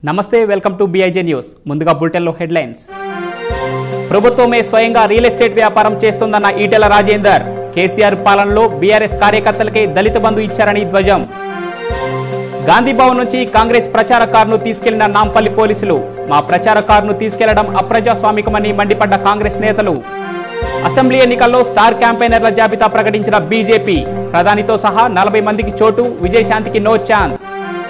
నమస్తే welcome to బిఐజే news. ముందుగా బులెటిన్లో హెడ్లైన్స్. ప్రభుత్వమే స్వయంగా రియల్ ఎస్టేట్ వ్యాపారం చేస్తోందన్న ఈటెల రాజేందర్. కేసీఆర్ పాలనలో బీఆర్ఎస్ కార్యకర్తలకే దళిత బంధు ఇచ్చారని ధ్వజం. గాంధీ భవన్ నుంచి కాంగ్రెస్ ప్రచార కారును తీసుకెళ్లిన నాంపల్లి పోలీసులు. మా ప్రచార కారును తీసుకెళ్లడం అప్రజాస్వామికమని మండిపడ్డ కాంగ్రెస్ నేతలు. అసెంబ్లీ ఎన్నికల్లో స్టార్ క్యాంపెయినర్ల జాబితా ప్రకటించిన బీజేపీ. ప్రధానితో సహా 40 మందికి చోటు, విజయశాంతికి నో ఛాన్స్.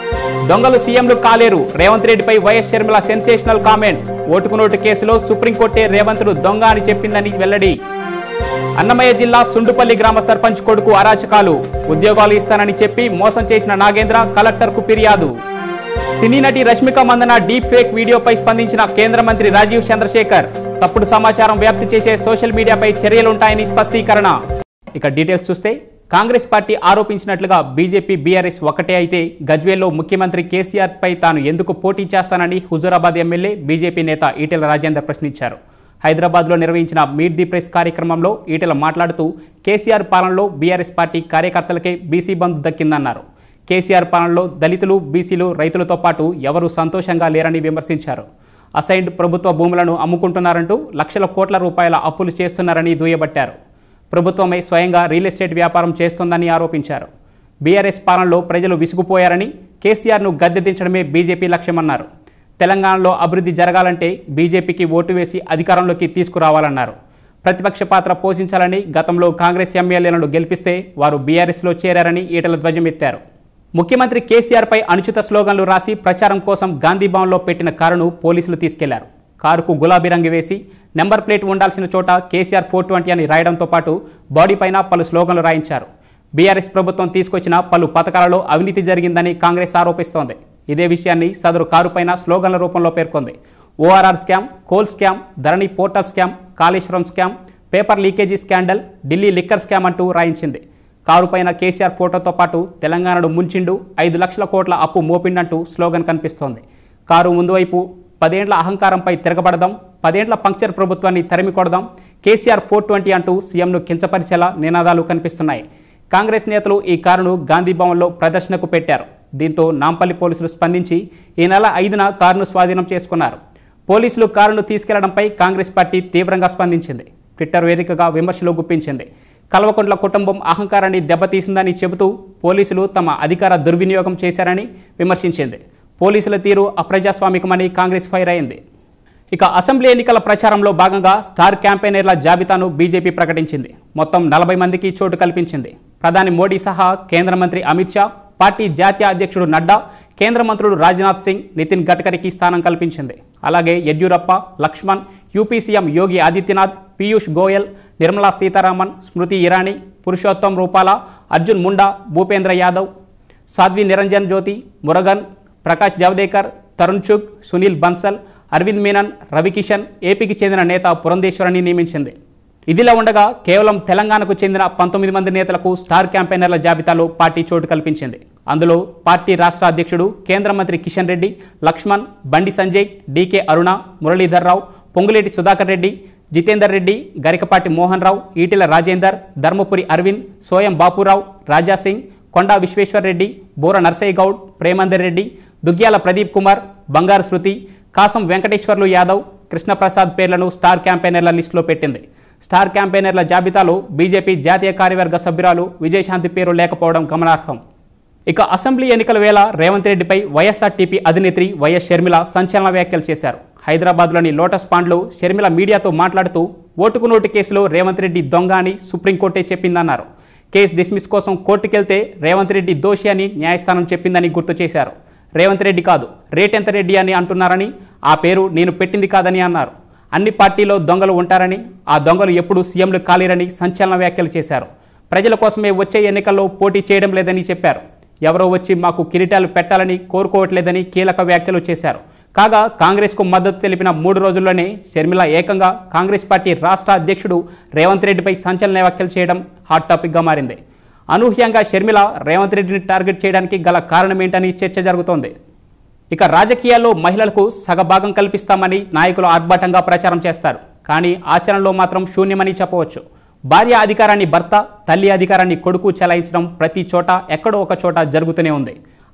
దొంగలు సీఎంలు కాలేరు. రేవంత్ రెడ్డిపై వైఎస్ షర్మిల సెన్సేషనల్ కామెంట్స్. ఓటుకు నోటు కేసులో సుప్రీంకోర్టే రేవంత్ను దొంగ అని చెప్పిందని వెల్లడి. అన్నమయ్య జిల్లా సుండుపల్లి గ్రామ సర్పంచ్ కొడుకు అరాచకాలు. ఉద్యోగాలు ఇస్తానని చెప్పి మోసం చేసిన నాగేంద్ర కలెక్టర్కు ఫిర్యాదు. సినీ నటి రష్మిక మందన డీప్ ఫేక్ వీడియోపై స్పందించిన కేంద్ర మంత్రి రాజీవ్ చంద్రశేఖర్. తప్పుడు సమాచారం వ్యాప్తి చేసే సోషల్ మీడియాపై చర్యలుంటాయని స్పష్టీకరణ. ఇక డీటెయిల్స్ చూస్తే, కాంగ్రెస్ పార్టీ ఆరోపించినట్లుగా బీజేపీ బీఆర్ఎస్ ఒకటే అయితే గజ్వేల్లో ముఖ్యమంత్రి కేసీఆర్ పై తాను ఎందుకు పోటీ చేస్తానని హుజూరాబాద్ ఎమ్మెల్యే బీజేపీ నేత ఈటెల రాజేందర్ ప్రశ్నించారు. హైదరాబాద్లో నిర్వహించిన మీట్ ది ప్రెస్ కార్యక్రమంలో ఈటెల మాట్లాడుతూ కేసీఆర్ పాలనలో బీఆర్ఎస్ పార్టీ కార్యకర్తలకే బీసీ బంధు దక్కిందన్నారు. కేసీఆర్ పాలనలో దళితులు, బీసీలు, రైతులతో పాటు ఎవరూ సంతోషంగా లేరని విమర్శించారు. అసైన్డ్ ప్రభుత్వ భూములను అమ్ముకుంటున్నారంటూ లక్షల కోట్ల రూపాయల అప్పులు చేస్తున్నారని దుయ్యబట్టారు. ప్రభుత్వమే స్వయంగా రియల్ ఎస్టేట్ వ్యాపారం చేస్తోందని ఆరోపించారు. బీఆర్ఎస్ పాలనలో ప్రజలు విసుగుపోయారని, కేసీఆర్ను గద్దెదించడమే బీజేపీ లక్ష్యమన్నారు. తెలంగాణలో అభివృద్ధి జరగాలంటే బీజేపీకి ఓటు వేసి అధికారంలోకి తీసుకురావాలన్నారు. ప్రతిపక్ష పాత్ర పోషించాలని, గతంలో కాంగ్రెస్ ఎమ్మెల్యేలను గెలిపిస్తే వారు బీఆర్ఎస్లో చేరారని ఈటెల ధ్వజమెత్తారు. ముఖ్యమంత్రి కేసీఆర్పై అనుచిత స్లోగన్లు రాసి ప్రచారం కోసం గాంధీ భవన్లో పెట్టిన కారును పోలీసులు తీసుకెళ్లారు. కారుకు గులాబీ రంగు వేసి నెంబర్ ప్లేట్ ఉండాల్సిన చోట కేసీఆర్ 420 అని రాయడంతో పాటు బాడీ పైన పలు స్లోగన్లు రాయించారు. బీఆర్ఎస్ ప్రభుత్వం తీసుకొచ్చిన పలు పథకాలలో అవినీతి జరిగిందని కాంగ్రెస్ ఆరోపిస్తోంది. ఇదే విషయాన్ని సదరు కారు పైన స్లోగన్ల రూపంలో పేర్కొంది. ORR scam, coal scam, Dharani portal scam, Kaleshwaram scam, paper leakage scandal, Delhi liquor scam అంటూ రాయించింది. కారు పైన కేసీఆర్ ఫోటోతో పాటు తెలంగాణను ముంచిండు, 5 లక్షల కోట్ల అప్పు మోపిండంటూ స్లోగన్ కనిపిస్తోంది. కారు ముందు వైపు 10 ఏండ్ల అహంకారంపై తిరగబడదాం, 10 ఏండ్ల పంక్చర్ ప్రభుత్వాన్ని తరిమి కొడదాం, కేసీఆర్ 420 అంటూ సీఎంను కించపరిచేలా నినాదాలు కనిపిస్తున్నాయి. కాంగ్రెస్ నేతలు ఈ కారును గాంధీ భవన్లో ప్రదర్శనకు పెట్టారు. దీంతో నాంపల్లి పోలీసులు స్పందించి ఈ నెల 5న కారును స్వాధీనం చేసుకున్నారు. పోలీసులు కారును తీసుకెళ్లడంపై కాంగ్రెస్ పార్టీ తీవ్రంగా స్పందించింది. ట్విట్టర్ వేదికగా విమర్శలు గుప్పించింది. కల్వకుంట్ల కుటుంబం అహంకారాన్ని దెబ్బతీసిందని చెబుతూ పోలీసులు తమ అధికార దుర్వినియోగం చేశారని విమర్శించింది. పోలీసుల తీరు అప్రజాస్వామికమని కాంగ్రెస్ ఫైర్ అయింది. ఇక అసెంబ్లీ ఎన్నికల ప్రచారంలో భాగంగా స్టార్ క్యాంపెయినర్ల జాబితాను బీజేపీ ప్రకటించింది. మొత్తం 40 మందికి చోటు కల్పించింది. ప్రధాని మోడీ సహా కేంద్ర మంత్రి అమిత్ షా, పార్టీ జాతీయ అధ్యక్షుడు నడ్డా, కేంద్ర మంత్రులు రాజ్నాథ్ సింగ్, నితిన్ గడ్కరీకి స్థానం కల్పించింది. అలాగే యడ్యూరప్ప, లక్ష్మణ్, యూపీ సీఎం యోగి ఆదిత్యనాథ్, పీయూష్ గోయల్, నిర్మలా సీతారామన్, స్మృతి ఇరానీ, పురుషోత్తం రూపాల, అర్జున్ ముండా, భూపేంద్ర యాదవ్, సాధ్వి నిరంజన్ జ్యోతి, మురగన్, ప్రకాష్ జావదేకర్, తరుణ్ చుగ్, సునీల్ బన్సల్, అరవింద్ మీనన్, రవికిషన్, ఏపీకి చెందిన నేత పురంధేశ్వరిని నియమించింది. ఇదిలా ఉండగా కేవలం తెలంగాణకు చెందిన 19 మంది నేతలకు స్టార్ క్యాంపెయినర్ల జాబితాలో పార్టీ చోటు కల్పించింది. అందులో పార్టీ రాష్ట్ర అధ్యక్షుడు, కేంద్ర మంత్రి కిషన్ రెడ్డి, లక్ష్మణ్, బండి సంజయ్, డీకే అరుణ, మురళీధర్ రావు, పొంగులేటి సుధాకర్ రెడ్డి, జితేందర్ రెడ్డి, గరికపాటి మోహన్ రావు, ఈటెల రాజేందర్, ధర్మపురి అరవింద్, సోయం బాపురావు, రాజాసింగ్, కొండా విశ్వేశ్వర్ రెడ్డి, బోర నర్సయ్య గౌడ్, ప్రేమందర్ రెడ్డి, దుగ్గ్యాల ప్రదీప్ కుమార్, బంగారు శృతి, కాసం వెంకటేశ్వర్లు యాదవ్, కృష్ణప్రసాద్ పేర్లను స్టార్ క్యాంపెయినర్ల లిస్టులో పెట్టింది. స్టార్ క్యాంపెయినర్ల జాబితాలో బీజేపీ జాతీయ కార్యవర్గ సభ్యురాలు విజయశాంతి పేరు లేకపోవడం గమనార్హం. ఇక అసెంబ్లీ ఎన్నికల వేళ రేవంత్ రెడ్డిపై వైఎస్ఆర్టీపీ అధినేత్రి వైఎస్ షర్మిల సంచలన వ్యాఖ్యలు చేశారు. హైదరాబాద్లోని లోటస్ పాండ్లో షర్మిల మీడియాతో మాట్లాడుతూ ఓటుకు నోటు కేసులో రేవంత్ రెడ్డి దొంగ అని సుప్రీంకోర్టే చెప్పిందన్నారు. కేసు డిస్మిస్ కోసం కోర్టుకెళ్తే రేవంత్ రెడ్డి దోషి అని న్యాయస్థానం చెప్పిందని గుర్తు చేశారు. రేవంత్ రెడ్డి కాదు, రేటెంత రెడ్డి అని అంటున్నారని, ఆ పేరు నేను పెట్టింది కాదని అన్నారు. అన్ని పార్టీలో దొంగలు ఉంటారని, ఆ దొంగలు ఎప్పుడూ సీఎంలు కాలేరని సంచలన వ్యాఖ్యలు చేశారు. ప్రజల కోసమే వచ్చే ఎన్నికల్లో పోటీ చేయడం లేదని చెప్పారు. ఎవరో వచ్చి మాకు కిరీటాలు పెట్టాలని కోరుకోవట్లేదని కీలక వ్యాఖ్యలు చేశారు. కాగా కాంగ్రెస్కు మద్దతు తెలిపిన 3 రోజుల్లోనే షర్మిల ఏకంగా కాంగ్రెస్ పార్టీ రాష్ట్ర అధ్యక్షుడు రేవంత్ రెడ్డిపై సంచలన వ్యాఖ్యలు చేయడం హాట్ టాపిక్గా మారింది. అనూహ్యంగా షర్మిల రేవంత్ రెడ్డిని టార్గెట్ చేయడానికి గల కారణమేంటని చర్చ జరుగుతోంది. ఇక రాజకీయాల్లో మహిళలకు సగభాగం కల్పిస్తామని నాయకులు ఆర్భాటంగా ప్రచారం చేస్తారు. కానీ ఆచరణలో మాత్రం శూన్యమని చెప్పవచ్చు. భార్య అధికారాన్ని భర్త, తల్లి అధికారాన్ని కొడుకు చెలాయించడం ప్రతి చోట ఎక్కడో ఒక చోట జరుగుతూనే ఉంది.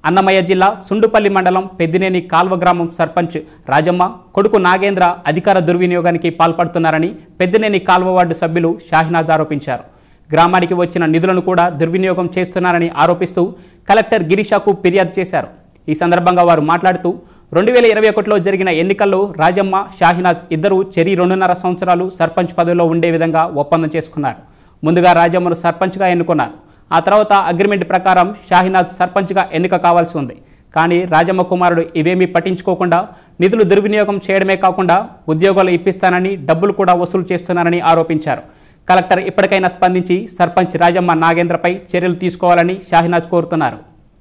అన్నమయ్య జిల్లా సుండుపల్లి మండలం పెద్దినేని కాల్వ గ్రామం సర్పంచ్ రాజమ్మ కొడుకు నాగేంద్ర అధికార దుర్వినియోగానికి పాల్పడుతున్నారని పెద్దినేని కాల్వ వార్డు సభ్యులు షాహినాజ్ ఆరోపించారు. గ్రామానికి వచ్చిన నిధులను కూడా దుర్వినియోగం చేస్తున్నారని ఆరోపిస్తూ కలెక్టర్ గిరీషాకు ఫిర్యాదు చేశారు. ఈ సందర్భంగా వారు మాట్లాడుతూ 2021లో జరిగిన ఎన్నికల్లో రాజమ్మ, షాహినాజ్ ఇద్దరు చెరి 2.5 సంవత్సరాలు సర్పంచ్ పదవిలో ఉండే విధంగా ఒప్పందం చేసుకున్నారు. ముందుగా రాజమ్మను సర్పంచ్గా ఎన్నుకున్నారు. ఆ తర్వాత అగ్రిమెంట్ ప్రకారం షాహినాజ్ సర్పంచ్గా ఎన్నిక కావాల్సి ఉంది. కానీ రాజమ్మ కుమారుడు ఇవేమీ పట్టించుకోకుండా నిధులు దుర్వినియోగం చేయడమే కాకుండా ఉద్యోగాలు ఇప్పిస్తానని డబ్బులు కూడా వసూలు చేస్తున్నారని ఆరోపించారు. కలెక్టర్ ఇప్పటికైనా స్పందించి సర్పంచ్ రాజమ్మ నాగేంద్రపై చర్యలు తీసుకోవాలని షాహినాజ్ కోరుతున్నారు.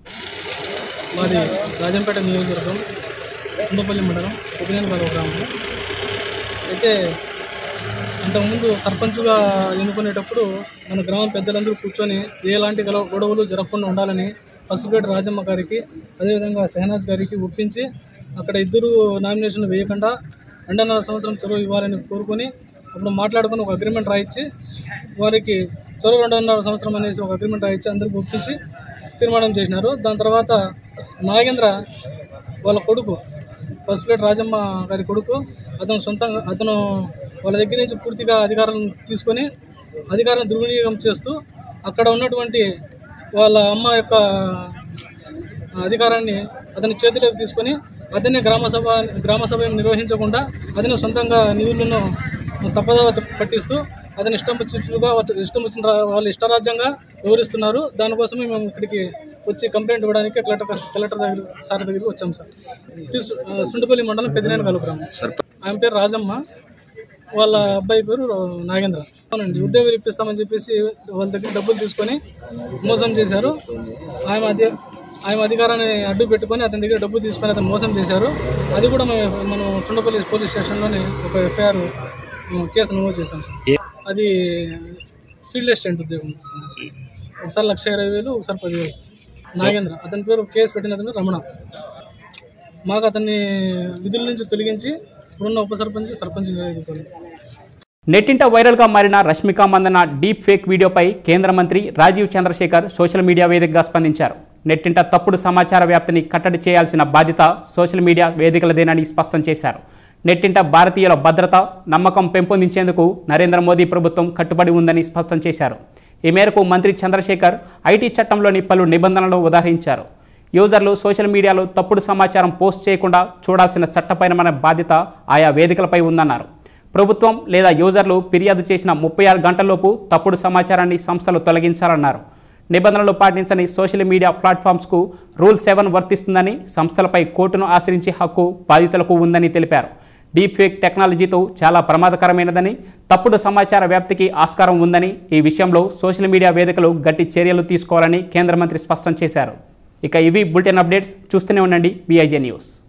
మాది రాజంపేట నియోజకవర్గం సుండుపల్లి మండలం పెద్దినేని కాల్వ గ్రామం. అయితే ఇంతకుముందు సర్పంచ్గా ఎన్నుకునేటప్పుడు మన గ్రామం పెద్దలందరూ కూర్చొని ఎలాంటి గొడవలు జరగకుండా ఉండాలని పసుపేట రాజమ్మ గారికి అదేవిధంగా షహనాజ్ గారికి ఒప్పించి అక్కడ ఇద్దరు నామినేషన్లు వేయకుండా 2.5 సంవత్సరం చొరవ ఇవ్వాలని కోరుకొని అప్పుడు మాట్లాడుకుని ఒక అగ్రిమెంట్ రాయించి వారికి చొరవ 2.5 సంవత్సరం అనేసి ఒక అగ్రిమెంట్ రాయించి అందరికి ఒప్పించి తీర్మానం చేసినారు. దాని తర్వాత నాగేంద్ర వాళ్ళ కొడుకు పసుపేట రాజమ్మ గారి కొడుకు అతను వాళ్ళ దగ్గర నుంచి పూర్తిగా అధికారాలను తీసుకొని అధికారాన్ని దుర్వినియోగం చేస్తూ అక్కడ ఉన్నటువంటి వాళ్ళ అమ్మ యొక్క అధికారాన్ని అతని చేతిలోకి తీసుకొని అతనే గ్రామ సభ నిర్వహించకుండా అతని సొంతంగా నిధులను తప్పదవ పట్టిస్తూ అతని ఇష్టం వచ్చిన వాళ్ళు ఇష్టరాజ్యంగా వివరిస్తున్నారు. దానికోసమే మేము ఇక్కడికి వచ్చి కంప్లైంట్ ఇవ్వడానికి కలెక్టర్ సార్ దగ్గరికి వచ్చాం సార్. సుండుపల్లి మండలం పెద్దినేని కాల్వ గ్రామం. ఆయన పేరు రాజమ్మ, వాళ్ళ అబ్బాయి పేరు నాగేంద్ర. అవునండి, ఉద్యోగాలు ఇప్పిస్తామని చెప్పేసి వాళ్ళ దగ్గర డబ్బులు తీసుకొని మోసం చేశారు. ఆయన అధికారాన్ని అడ్డు పెట్టుకొని అతని దగ్గర డబ్బులు తీసుకొని అతను మోసం చేశారు. అది కూడా మనం సుండపల్లి పోలీస్ స్టేషన్లోనే ఒక ఎఫ్ఐఆర్ కేసు నమోదు చేశాం సార్. అది ఫీల్డ్ అసిస్టెంట్ ఉద్యోగం సార్. ఒకసారి 1,20,000, ఒకసారి 10,000. నాగేంద్ర అతని పేరు కేసు పెట్టిన అతను రమణ. మాకు అతన్ని విధుల నుంచి తొలగించి ఇప్పుడున్న ఉప సర్పంచ్ నెట్టింట వైరల్గా మారిన రష్మిక మందన డీప్ ఫేక్ వీడియోపై కేంద్ర మంత్రి రాజీవ్ చంద్రశేఖర్ సోషల్ మీడియా వేదికగా స్పందించారు. నెట్టింట తప్పుడు సమాచార వ్యాప్తిని కట్టడి చేయాల్సిన బాధ్యత సోషల్ మీడియా వేదికలదేనని స్పష్టం చేశారు. నెట్టింట భారతీయుల భద్రత, నమ్మకం పెంపొందించేందుకు నరేంద్ర మోదీ ప్రభుత్వం కట్టుబడి ఉందని స్పష్టం చేశారు. ఈ మేరకు మంత్రి చంద్రశేఖర్ ఐటీ చట్టంలోని పలు నిబంధనలను ఉదహరించారు. యూజర్లు సోషల్ మీడియాలో తప్పుడు సమాచారం పోస్ట్ చేయకుండా చూడాల్సిన చట్టపరమైన బాధ్యత ఆయా వేదికలపై ఉందన్నారు. ప్రభుత్వం లేదా యూజర్లు ఫిర్యాదు చేసిన 36 గంటల్లోపు తప్పుడు సమాచారాన్ని సంస్థలు తొలగించాలన్నారు. నిబంధనలు పాటించని సోషల్ మీడియా ప్లాట్ఫామ్స్కు రూల్ 7 వర్తిస్తుందని, సంస్థలపై కోర్టును ఆశ్రయించే హక్కు బాధితులకు ఉందని తెలిపారు. డీప్ ఫేక్ టెక్నాలజీతో చాలా ప్రమాదకరమైనదని, తప్పుడు సమాచార వ్యాప్తికి ఆస్కారం ఉందని, ఈ విషయంలో సోషల్ మీడియా వేదికలు గట్టి చర్యలు తీసుకోవాలని కేంద్ర మంత్రి స్పష్టం చేశారు. ఇక ఇవి బులెటిన్ అప్డేట్స్. చూస్తూనే ఉండండి BIJ న్యూస్.